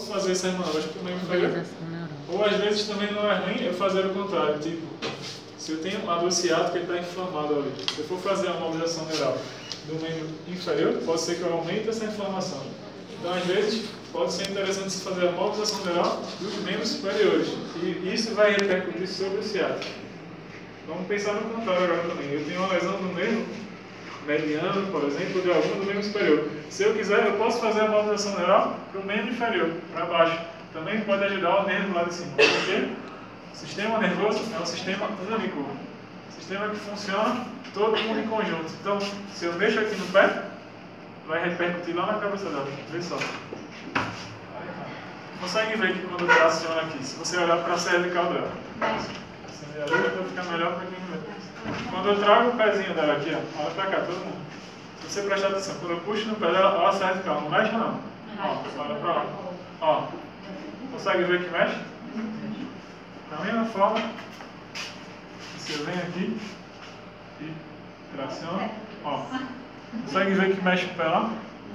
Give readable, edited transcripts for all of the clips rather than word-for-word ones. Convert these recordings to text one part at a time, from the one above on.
posso fazer essas manobras para o membro inferior. Ou às vezes também não é ruim eu fazer o contrário, tipo, se eu tenho a dor ciática e está inflamado ali, se eu for fazer a mobilização neural do membro inferior, pode ser que eu aumente essa inflamação. Então, às vezes, pode ser interessante se fazer a mobilização neural dos membros superiores. E isso vai repercutir sobre o ciático. Vamos pensar no contrário agora também. Eu tenho uma lesão no nervo mediano, por exemplo, de algum do membro superior. Se eu quiser, eu posso fazer a mobilização neural para o membro inferior, para baixo. Também pode ajudar o nervo lá de cima. Porque o sistema nervoso é um sistema único. Um sistema que funciona todo mundo em conjunto. Então, se eu mexo aqui no pé, vai repercutir lá na cabeça dela. Vê só. Consegue ver que quando traciona aqui, se você olhar para a cervical dela, acender a luz para ficar melhor para quem vê. Quando eu trago o pezinho dela aqui, ó, olha para cá, todo mundo. Se você prestar atenção, quando eu puxo no pé dela, olha a cervical, não mexe ou não? Ó, olha para lá. Ó, consegue ver que mexe? Da mesma forma, se eu venho aqui e traciono, ó, consegue ver que mexe o pé lá?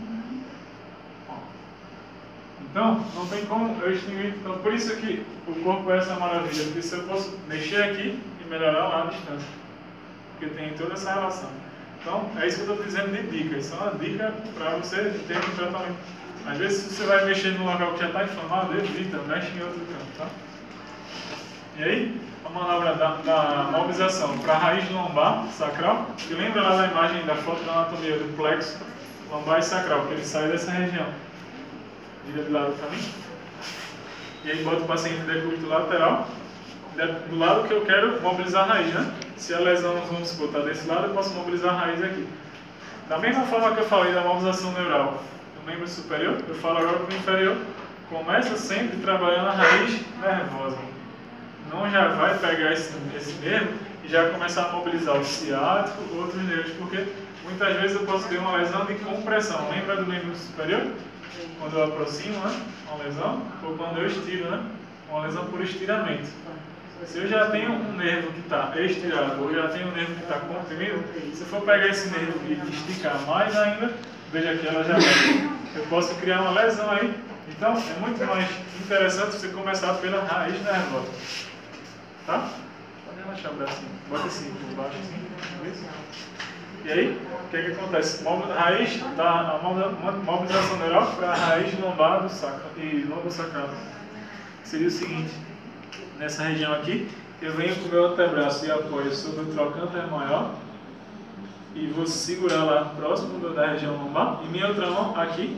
Então, não tem como eu extinguir. Então, por isso que o corpo é essa maravilha. Porque se eu posso mexer aqui e melhorar lá à distância. Porque tem toda essa relação. Então, é isso que eu estou dizendo de dica. Isso é uma dica para você ter um tratamento. Às vezes, se você vai mexer num local que já está inflamado, evita, mexe em outro canto, tá? E aí, a manobra da mobilização para a raiz lombar sacral. Que lembra lá da imagem da foto da anatomia do plexo lombar e sacral, que ele sai dessa região. Vira de lado para mim. E aí bota o paciente de decúbito lateral. Do lado que eu quero mobilizar a raiz, né? Se a lesão, vamos supor, está desse lado, eu posso mobilizar a raiz aqui. Da mesma forma que eu falei da mobilização neural do membro superior, eu falo agora para o inferior. Começa sempre trabalhando a raiz nervosa. Não já vai pegar esse nervo e já começar a mobilizar o ciático ou outros nervos, porque muitas vezes eu posso ter uma lesão de compressão. Lembra do membro superior? Quando eu aproximo, né, uma lesão, ou quando eu estiro, né, uma lesão por estiramento. Se eu já tenho um nervo que está estirado, ou já tenho um nervo que está comprimido, se eu for pegar esse nervo e esticar mais ainda, veja que ela já vai. Eu posso criar uma lesão aí. Então, é muito mais interessante você começar pela raiz nervosa. Tá? Pode relaxar o bracinho. Bota assim, por baixo assim. E aí, o que é que acontece? A mobilização neural para a raiz lombar do sacro e lombo sacral. Seria o seguinte, nessa região aqui, eu venho com o meu antebraço e apoio sobre o trocânter maior e vou segurar lá próximo da região lombar e minha outra mão aqui,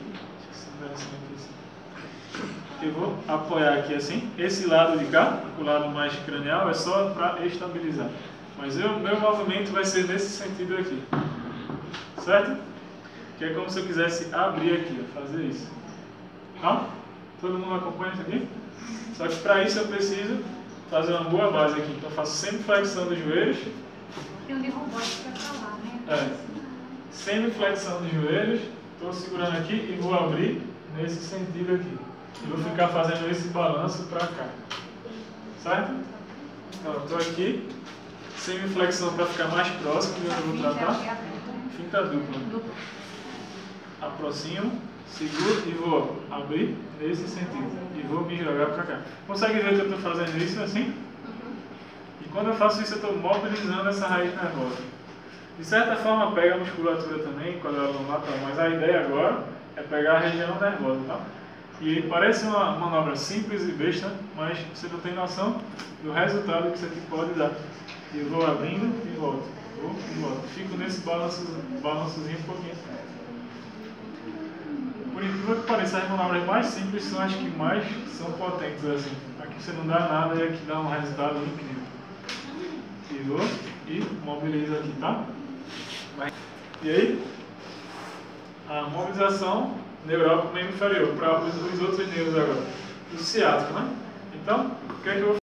eu vou apoiar aqui assim. Esse lado de cá, o lado mais cranial, é só para estabilizar. Mas meu movimento vai ser nesse sentido aqui. Certo? Que é como se eu quisesse abrir aqui, ó, fazer isso. Tá? Todo mundo acompanha isso aqui? Só que para isso eu preciso fazer uma boa base aqui. Então eu faço semiflexão dos joelhos. Tem um de robótica para lá, né? É. Semiflexão dos joelhos. Estou segurando aqui e vou abrir nesse sentido aqui. E vou ficar fazendo esse balanço para cá. Certo? Então eu estou aqui. Semiflexão para ficar mais próximo de onde eu vou tratar. Finta dupla. Aproximo, seguro e vou abrir nesse sentido. E vou me jogar para cá. Consegue ver que eu estou fazendo isso assim? E quando eu faço isso, eu estou mobilizando essa raiz nervosa. De certa forma, pega a musculatura também, quando ela não mata, mas a ideia agora é pegar a região nervosa, tá? E parece uma manobra simples e besta, mas você não tem noção do resultado que isso aqui pode dar. E eu vou abrindo e volto. Vou e volto. Fico nesse balançozinho um pouquinho. Por incrível que pareça, as manobras mais simples são as que mais são potentes assim. Aqui você não dá nada e aqui dá um resultado incrível. E vou e mobilizo aqui, tá? E aí, a mobilização neural para o membro inferior, para os outros nervos agora. O ciático, né? Então, o que é que eu vou